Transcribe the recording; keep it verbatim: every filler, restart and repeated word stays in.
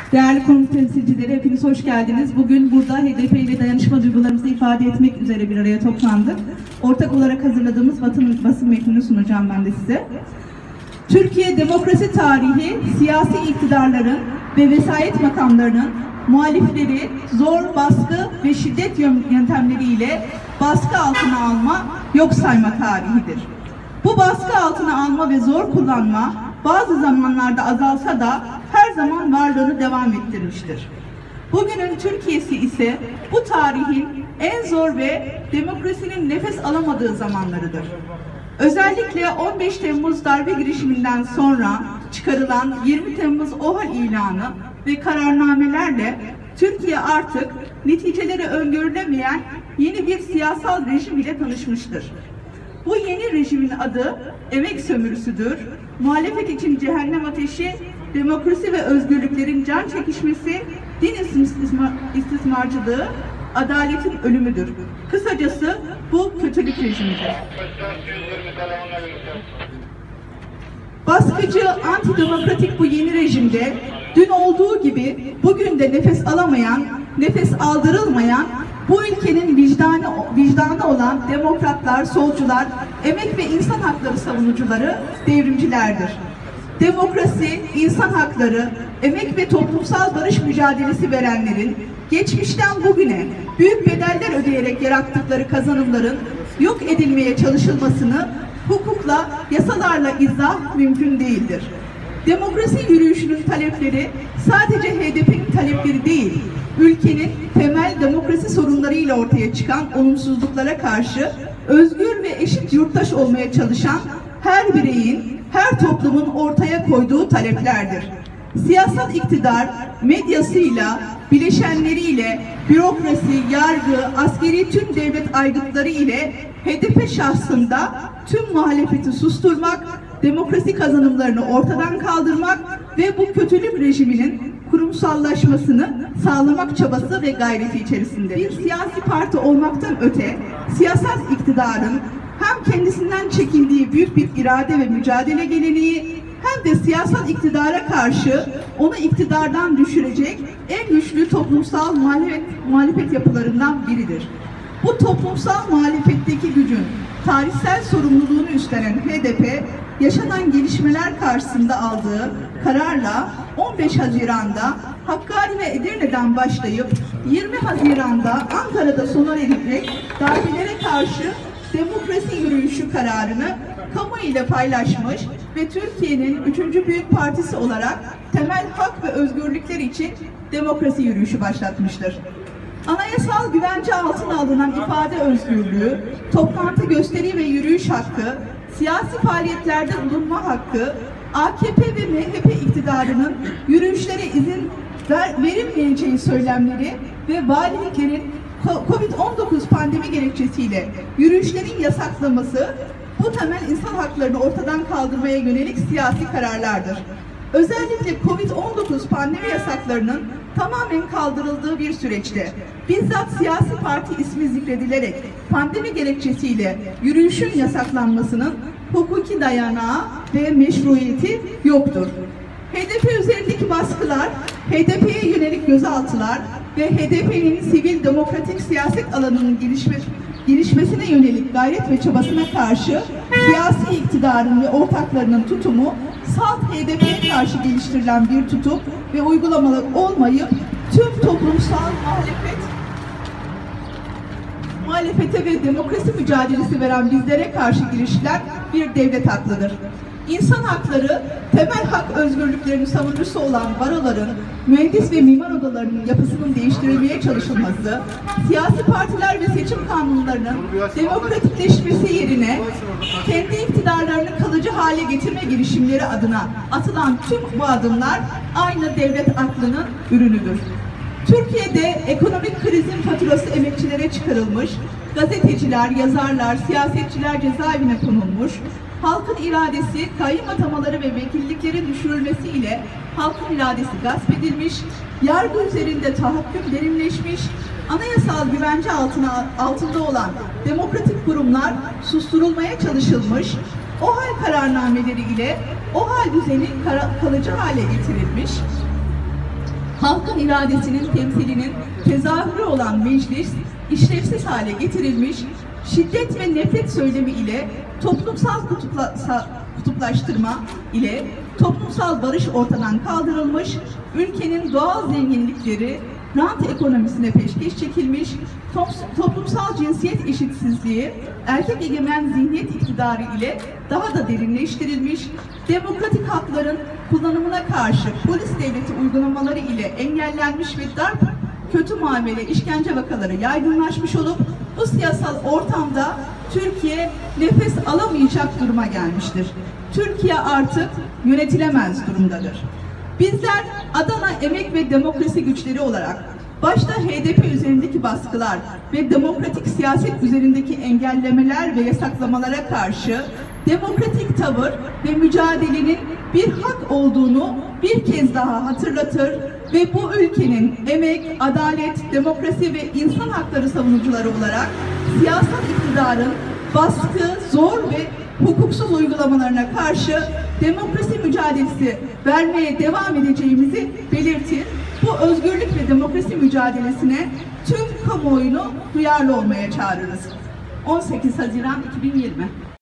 Değerli kurum temsilcileri, hepiniz hoş geldiniz. Bugün burada H D P ile dayanışma duygularımızı ifade etmek üzere bir araya toplandık. Ortak olarak hazırladığımız basın, basın metnini sunacağım ben de size. Türkiye demokrasi tarihi, siyasi iktidarların ve vesayet makamlarının muhalifleri zor, baskı ve şiddet yöntemleriyle baskı altına alma, yok sayma tarihidir. Bu baskı altına alma ve zor kullanma bazı zamanlarda azalsa da her zaman varlığını devam ettirmiştir. Bugünün Türkiye'si ise bu tarihin en zor ve demokrasinin nefes alamadığı zamanlarıdır. Özellikle on beş Temmuz darbe girişiminden sonra çıkarılan yirmi Temmuz OHAL ilanı ve kararnamelerle Türkiye artık neticeleri öngörülemeyen yeni bir siyasal rejim ile tanışmıştır. Bu yeni rejimin adı emek sömürüsüdür. Muhalefet için cehennem ateşi, demokrasi ve özgürlüklerin can çekişmesi, din istismarcılığı, adaletin ölümüdür. Kısacası bu kötülük rejimidir. Baskıcı, antidemokratik bu yeni rejimde dün olduğu gibi bugün de nefes alamayan, nefes aldırılmayan, bu ülkenin vicdanı, vicdanı olan demokratlar, solcular, emek ve insan hakları savunucuları, devrimcilerdir. Demokrasi, insan hakları, emek ve toplumsal barış mücadelesi verenlerin geçmişten bugüne büyük bedeller ödeyerek yarattıkları kazanımların yok edilmeye çalışılmasını hukukla, yasalarla izah mümkün değildir. Demokrasi yürüyüşünün talepleri sadece H D P'nin talepleri değil, ülkenin temel demokrasi sorunlarıyla ortaya çıkan olumsuzluklara karşı özgür ve eşit yurttaş olmaya çalışan her bireyin, her toplumun ortaya koyduğu taleplerdir. Siyasal iktidar medyasıyla, bileşenleriyle, bürokrasi, yargı, askeri tüm devlet aygıtları ile H D P şahsında tüm muhalefeti susturmak, demokrasi kazanımlarını ortadan kaldırmak ve bu kötülük rejiminin kurumsallaşmasını sağlamak çabası ve gayreti içerisinde. Bir siyasi parti olmaktan öte, siyasal iktidarın hem kendisinden çekindiği büyük bir irade ve mücadele geleneği, hem de siyasal iktidara karşı onu iktidardan düşürecek en güçlü toplumsal muhalefet, muhalefet yapılarından biridir. Bu toplumsal muhalefetteki gücün tarihsel sorumluluğunu üstlenen H D P, yaşanan gelişmeler karşısında aldığı kararla on beş Haziran'da Hakkari ve Edirne'den başlayıp yirmi Haziran'da Ankara'da sona erecek darbelere karşı demokrasi yürüyüşü kararını kamu ile paylaşmış ve Türkiye'nin üçüncü büyük partisi olarak temel hak ve özgürlükler için demokrasi yürüyüşü başlatmıştır. Anayasal güvence altına alınan ifade özgürlüğü, toplantı, gösteri ve yürüyüş hakkı, siyasi faaliyetlerde bulunma hakkı, A K P ve M H P iktidarının yürüyüşlere izin ver, verilmeyeceği söylemleri ve valiliklerin Covid on dokuz pandemi gerekçesiyle yürüyüşlerin yasaklaması, bu temel insan haklarını ortadan kaldırmaya yönelik siyasi kararlardır. Özellikle Covid on dokuz pandemi yasaklarının tamamen kaldırıldığı bir süreçte bizzat siyasi parti ismi zikredilerek pandemi gerekçesiyle yürüyüşün yasaklanmasının hukuki dayanağı ve meşruiyeti yoktur. H D P üzerindeki baskılar, H D P'ye yönelik gözaltılar ve H D P'nin sivil demokratik siyaset alanının gelişme, gelişmesine yönelik gayret ve çabasına karşı siyasi iktidarın ve ortaklarının tutumu salt H D P'ye karşı geliştirilen bir tutum ve uygulamalar olmayıp tüm toplumsal muhalefet muhalefete ve demokrasi mücadelesi veren bizlere karşı girişilen bir devlet haklıdır. İnsan hakları, temel hak özgürlüklerinin savunucusu olan baroların, mühendis ve mimar odalarının yapısının değiştirilmeye çalışılması, siyasi partiler ve seçim kanunlarının demokratikleşmesi yerine kendi iktidarlarını kalıcı hale getirme girişimleri adına atılan tüm bu adımlar aynı devlet aklının ürünüdür. Türkiye'de ekonomik krizin faturası emekçilere çıkarılmış, gazeteciler, yazarlar, siyasetçiler cezaevine konulmuş, halkın iradesi, kayyum atamaları ve vekilliklerin düşürülmesiyle halkın iradesi gasp edilmiş, yargı üzerinde tahakküm derinleşmiş, anayasal güvence altına, altında olan demokratik kurumlar susturulmaya çalışılmış, OHAL kararnameleri ile OHAL düzeni kalıcı hale getirilmiş, halkın iradesinin temsilinin tezahürü olan meclis, işlevsiz hale getirilmiş, şiddet ve nefret söylemi ile toplumsal kutupla, kutuplaştırma ile toplumsal barış ortadan kaldırılmış, ülkenin doğal zenginlikleri rant ekonomisine peşkeş çekilmiş, toplumsal cinsiyet eşitsizliği, erkek egemen zihniyet iktidarı ile daha da derinleştirilmiş, demokratik hakların kullanımına karşı polis devleti uygulamaları ile engellenmiş ve darp, kötü muamele, işkence vakaları yaygınlaşmış olup bu siyasal ortamda Türkiye nefes alamayacak duruma gelmiştir. Türkiye artık yönetilemez durumdadır. Bizler Adana Emek ve Demokrasi Güçleri olarak başta H D P üzerindeki baskılar ve demokratik siyaset üzerindeki engellemeler ve yasaklamalara karşı demokratik tavır ve mücadelenin bir hak olduğunu bir kez daha hatırlatır ve bu ülkenin emek, adalet, demokrasi ve insan hakları savunucuları olarak siyasal iktidarın baskı, zor ve hukuksuz uygulamalarına karşı demokrasi mücadelesi vermeye devam edeceğimizi belirtir. Bu özgürlük ve demokrasi mücadelesine tüm kamuoyunu duyarlı olmaya çağırırız. on sekiz Haziran iki bin yirmi